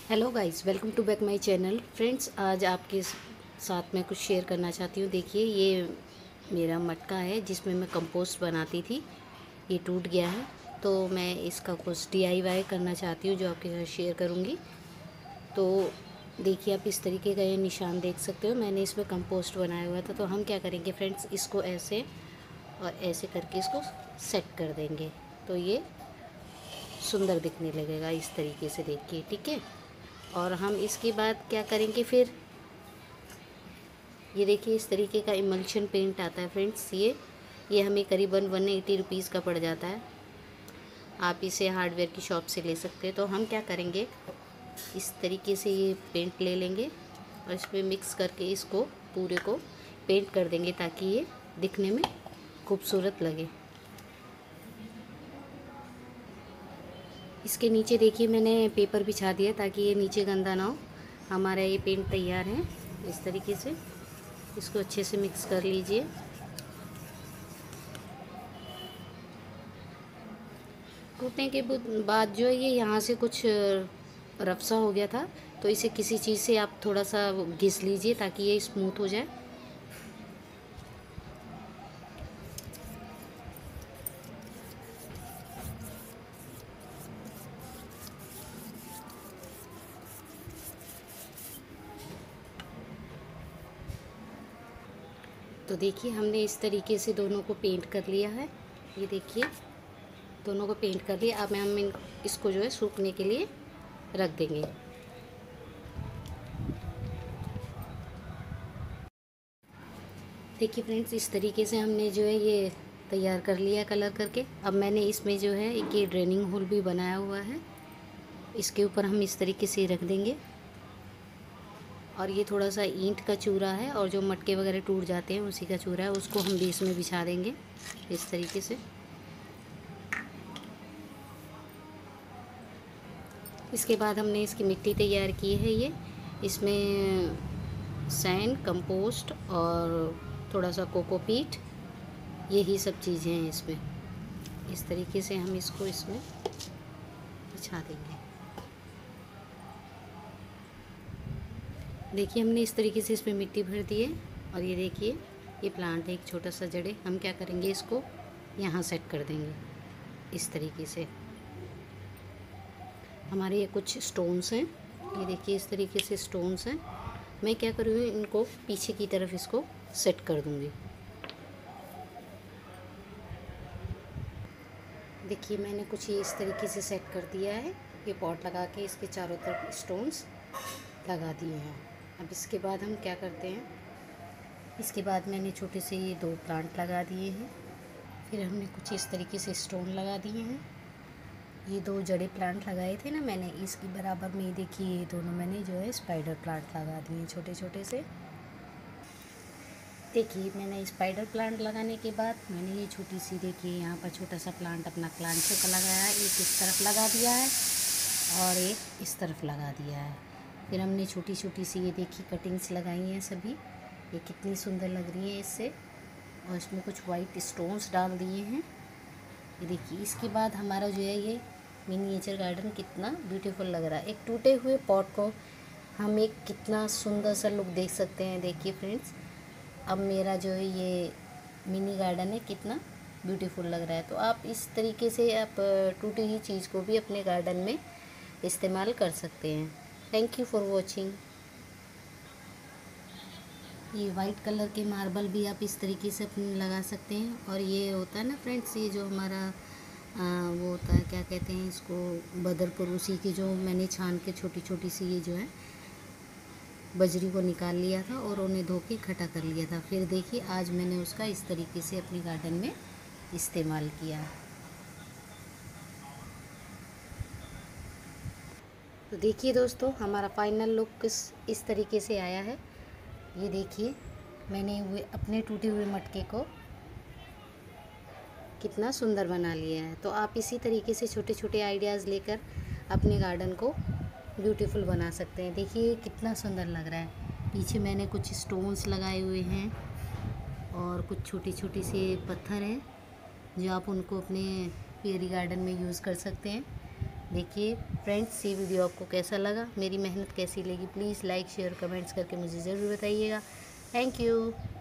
Hello guys, welcome to back my channel. Friends, आज आपके साथ में कुछ शेयर करना चाहती हूँ। देखिए, ये मेरा मटका है जिसमें मैं कंपोस्ट बनाती थी। ये टूट गया है, तो मैं इसका कुछ डीआईवाई करना चाहती हूँ जो आपके साथ शेयर करूँगी। तो देखिए, आप इस तरीके का ये निशान देख सकते हो। मैंने इसमें कंपोस्ट बनाया हुआ था। तो हम क्या करेंगे फ्रेंड्स, इसको ऐसे और ऐसे करके इसको सेट कर देंगे, तो ये सुंदर दिखने लगेगा इस तरीके से। देखिए, ठीक है। और हम इसके बाद क्या करेंगे फिर, ये देखिए इस तरीके का इमल्शन पेंट आता है फ्रेंड्स। ये हमें करीबन 180 रुपीज़ का पड़ जाता है। आप इसे हार्डवेयर की शॉप से ले सकते हैं। तो हम क्या करेंगे, इस तरीके से ये पेंट ले लेंगे और इसमें मिक्स करके इसको पूरे को पेंट कर देंगे ताकि ये दिखने में खूबसूरत लगे। इसके नीचे देखिए मैंने पेपर बिछा दिया ताकि ये नीचे गंदा ना हो। हमारा ये पेंट तैयार है। इस तरीके से इसको अच्छे से मिक्स कर लीजिए। टूटने के बाद जो है ये यहाँ से कुछ रफ सा हो गया था, तो इसे किसी चीज़ से आप थोड़ा सा घिस लीजिए ताकि ये स्मूथ हो जाए। तो देखिए हमने इस तरीके से दोनों को पेंट कर लिया है। ये देखिए दोनों को पेंट कर लिया। अब हम इसको जो है सूखने के लिए रख देंगे। देखिए फ्रेंड्स, इस तरीके से हमने जो है ये तैयार कर लिया कलर करके। अब मैंने इसमें जो है ये ड्रेनिंग होल भी बनाया हुआ है। इसके ऊपर हम इस तरीके से रख देंगे। और ये थोड़ा सा ईंट का चूरा है और जो मटके वगैरह टूट जाते हैं उसी का चूरा है, उसको हम भी इसमें बिछा देंगे इस तरीके से। इसके बाद हमने इसकी मिट्टी तैयार की है। ये इसमें सैंड, कंपोस्ट और थोड़ा सा कोकोपीट, यही सब चीज़ें हैं इसमें। इस तरीके से हम इसको इसमें बिछा देंगे। देखिए हमने इस तरीके से इसमें मिट्टी भर दी है। और ये देखिए ये प्लांट है, एक छोटा सा जड़े। हम क्या करेंगे, इसको यहाँ सेट कर देंगे इस तरीके से। हमारे ये कुछ स्टोन्स हैं, ये देखिए इस तरीके से स्टोन्स हैं। मैं क्या करूँगी, इनको पीछे की तरफ इसको सेट कर दूँगी। देखिए मैंने कुछ ये इस तरीके से सेट कर दिया है। ये पॉट लगा के इसके चारों तरफ स्टोन्स लगा दिए हैं। अब इसके बाद हम क्या करते हैं, इसके बाद मैंने छोटे से ये 2 प्लांट लगा दिए हैं। फिर हमने कुछ इस तरीके से स्टोन लगा दिए हैं। ये 2 जड़े प्लांट लगाए थे ना मैंने, इसकी बराबर में ये देखिए ये दोनों मैंने जो है स्पाइडर प्लांट लगा दिए छोटे छोटे से। देखिए मैंने स्पाइडर प्लांट लगाने के बाद मैंने ये छोटी सी, देखिए यहाँ पर छोटा सा प्लांट अपना क्लांचो का लगाया है। एक इस तरफ लगा दिया है और एक इस तरफ लगा दिया है। फिर हमने छोटी छोटी सी ये देखिए कटिंग्स लगाई हैं सभी। ये कितनी सुंदर लग रही है इससे। और इसमें कुछ वाइट स्टोन्स डाल दिए हैं। ये देखिए इसके बाद हमारा जो है ये मिनिएचर गार्डन कितना ब्यूटीफुल लग रहा है। एक टूटे हुए पॉट को हम एक कितना सुंदर सा लुक देख सकते हैं। देखिए फ्रेंड्स, अब मेरा जो है ये मिनी गार्डन है कितना ब्यूटीफुल लग रहा है। तो आप इस तरीके से आप टूटी हुई चीज़ को भी अपने गार्डन में इस्तेमाल कर सकते हैं। Thank you for watching. ये वाइट कलर के मार्बल भी आप इस तरीके से अपने लगा सकते हैं। और ये होता है ना फ्रेंड्स, ये जो हमारा वो होता है, क्या कहते हैं इसको, बदरपुर, उसी की जो मैंने छान के छोटी छोटी सी ये जो है बजरी को निकाल लिया था और उन्हें धो के इकट्ठा कर लिया था। फिर देखिए आज मैंने उसका इस तरीके से अपने गार्डन में इस्तेमाल किया। तो देखिए दोस्तों, हमारा फाइनल लुक इस तरीके से आया है। ये देखिए मैंने अपने टूटे हुए मटके को कितना सुंदर बना लिया है। तो आप इसी तरीके से छोटे छोटे आइडियाज़ लेकर अपने गार्डन को ब्यूटीफुल बना सकते हैं। देखिए कितना सुंदर लग रहा है। पीछे मैंने कुछ स्टोन्स लगाए हुए हैं और कुछ छोटी छोटी से पत्थर हैं जो आप उनको अपने पेरी गार्डन में यूज़ कर सकते हैं। देखिए फ्रेंड्स, ये वीडियो आपको कैसा लगा, मेरी मेहनत कैसी लगी, प्लीज़ लाइक शेयर कमेंट्स करके मुझे ज़रूर बताइएगा। Thank you.